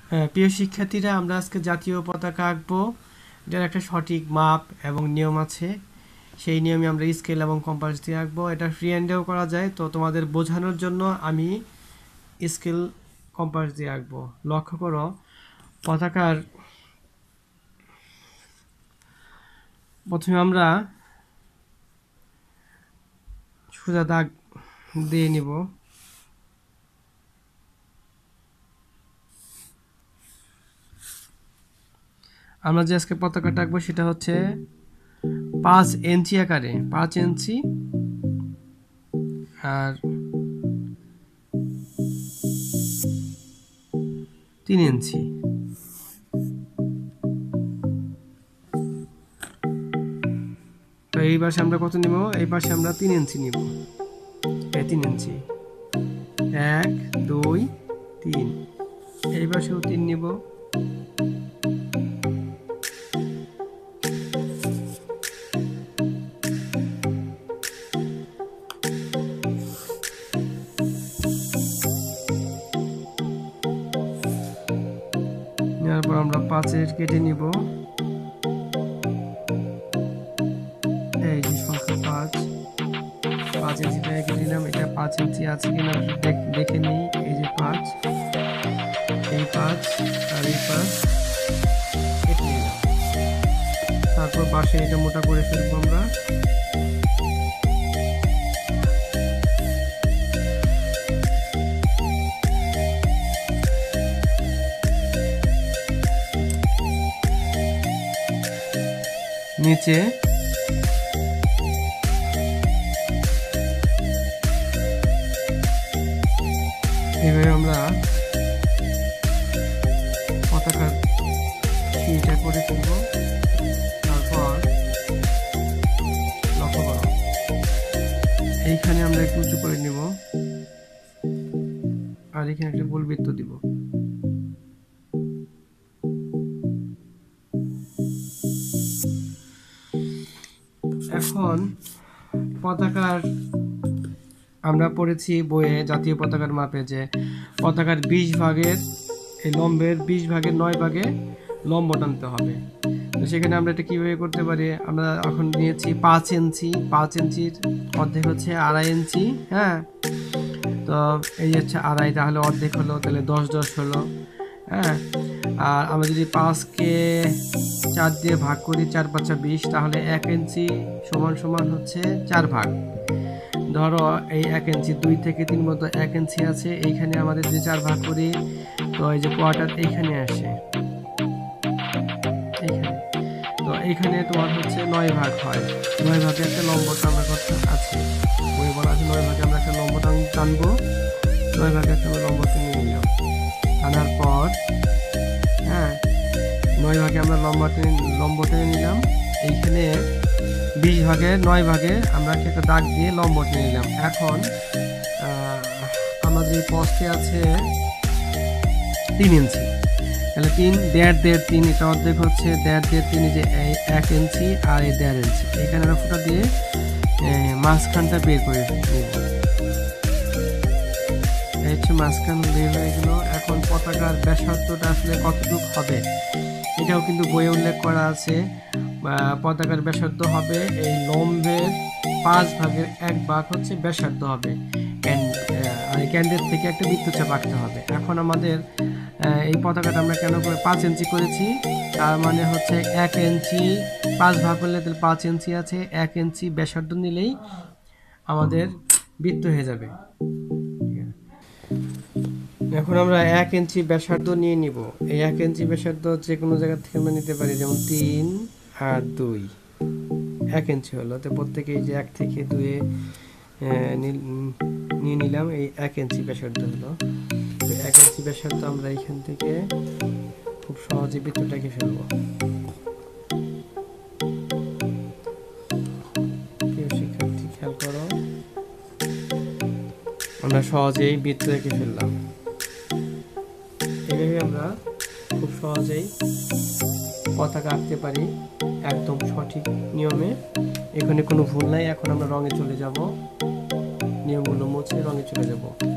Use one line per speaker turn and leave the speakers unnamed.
প্রিয় শিক্ষার্থীরা, আমরা আজকে জাতীয় পতাকা আঁকবো। এটার একটা সঠিক মাপ এবং নিয়ম আছে। সেই নিয়মে আমরা স্কেল এবং কম্পাস দিয়ে আঁকবো। এটা ফ্রি হ্যান্ডেও করা যায়, তো তোমাদের বোঝানোর জন্য আমি স্কেল কম্পাস দিয়ে আঁকবো। লক্ষ্য করো, পতাকার প্রথমে আমরা সোজা দাগ দিয়ে নিব। আমরা যে আজকে পতাকাটা আঁকবো সেটা হচ্ছে 5 ইঞ্চি আকারে, 5 ইঞ্চি আর 3 ইঞ্চি। তো এই পাশে আমরা কত নিব? এই পাশে আমরা 3 ইঞ্চি নিব। 3 ইঞ্চি, 1 2 3। এই পাশেও 3 নিব। এরপর আমরা 5 কেটে নিব। এই যে সংখ্যা 5 ইঞ্চিটা কেটে নিলাম। এটা 5 ইঞ্চি আছে কিনা দেখে নিই। এই যে 5, এই 5 আর এই 5 কেটে নিলাম। তারপর পাশে এটা মোটা করে ফেলবো আমরা। নিচে এভাবে আমরা পতাকার এটা করে ফেলবো। তারপর লক্ষ্য করো, এইখানে আমরা একটু উঁচু করে নিব আর এখানে একটা গোল বৃত্ত দিব। এখন পতাকার আমরা পড়েছি বইয়ে জাতীয় পতাকার মাপে যে পতাকার 20 ভাগের এই লম্বের 20 ভাগের 9 ভাগে লম্ব টানতে হবে। তো সেখানে আমরা এটা কিভাবে করতে পারি? আমরা এখন নিয়েছি 5 ইঞ্চি। 5 ইঞ্চির অর্ধেক হচ্ছে 2.5 ইঞ্চি। হ্যাঁ, তো এই হচ্ছে 2.5, তাহলে অর্ধেক হলো, তাহলে 10 হলো। হ্যাঁ, আর আমরা যদি 5কে 4 দিয়ে ভাগ করি, 4 5 20, তাহলে 1 ইঞ্চি সমান সমান হচ্ছে 4 ভাগ। ধরো এই 1 ইঞ্চি 2 থেকে 3 মতো 1 ইঞ্চি আছে। এইখানে আমাদের যদি 4 ভাগ করি, তো এই যে কোয়ার্টার এইখানে আসে, এইখানে। তো এইখানে তোমার হচ্ছে 9 ভাগ হয়। 9 ভাগে একটা লম্ব টানার কথা আছে, বই বলা আছে 9 ভাগে আমরা একটা লম্ব টানবো। 9 ভাগে একটা লম্ব টেনে নিলাম। টানার পর হ্যাঁ, 9 ভাগে আমরা লম্ব টেনে নিলাম। এইখানে 20 ভাগের 9 ভাগে আমরা একটা দাগ দিয়ে লম্ব টেনে নিলাম। এখন আমাদের পোস্টে আছে 3 ইঞ্চি, তাহলে 3 1.5 3, এটা অর্ধেক হচ্ছে 1.5 3, যে 1 ইঞ্চি আর এই 1.5 ইঞ্চি। এখানে আমরা ফুটা দিয়ে মাঝখানটা বের করে নিব। এই হচ্ছে মাঝখান বের হয়ে গেল। এখন পতাকার ব্যাসার্ধটা আসলে কতটুকু হবে এটাও কিন্তু বইয়ে উল্লেখ করা আছে। পতাকার ব্যাসার্ধ হবে এই লম্বের 5 ভাগের 1 ভাগ হচ্ছে ব্যাসার্ধ হবে। আর কেন্দ্রের থেকে একটা বৃত্তচাপ আঁকতে হবে। এখন আমাদের এই পতাকাটা আমরা কেন করে 5 ইঞ্চি করেছি? তার মানে হচ্ছে 1 ইঞ্চি 5 ভাগ করলে তাহলে 5 ইঞ্চি আছে। 1 ইঞ্চি ব্যাসার্ধ নিলেই আমাদের বৃত্ত হয়ে যাবে। এখন আমরা 1 ইঞ্চি ব্যাসার্ধ নিয়ে নিব। এই 1 ইঞ্চি ব্যাসার্ধ যে কোনো জায়গা থেকে আমরা নিতে পারি, যেমন 3 আর 2, 1 ইঞ্চি হলো। তো প্রত্যেকে এই যে 1 থেকে 2 নিয়ে নিলাম। এই 1 ইঞ্চি ব্যাসার্ধ হলো। তো 1 ইঞ্চি ব্যাসার্ধ আমরা এখান থেকে খুব সহজে বৃত্তটাকে ফেলবো। প্রিয় শিক্ষার্থী, খেয়াল করো, আমরা সহজেই বৃত্ত এঁকে ফেললাম। এইভাবে আমরা খুব সহজেই পতাকা আঁকতে পারি একদম সঠিক নিয়মে। এখানে কোনো ভুল নাই। এখন আমরা রঙে চলে যাব, নিয়মগুলো মুছে রঙে চলে যাব।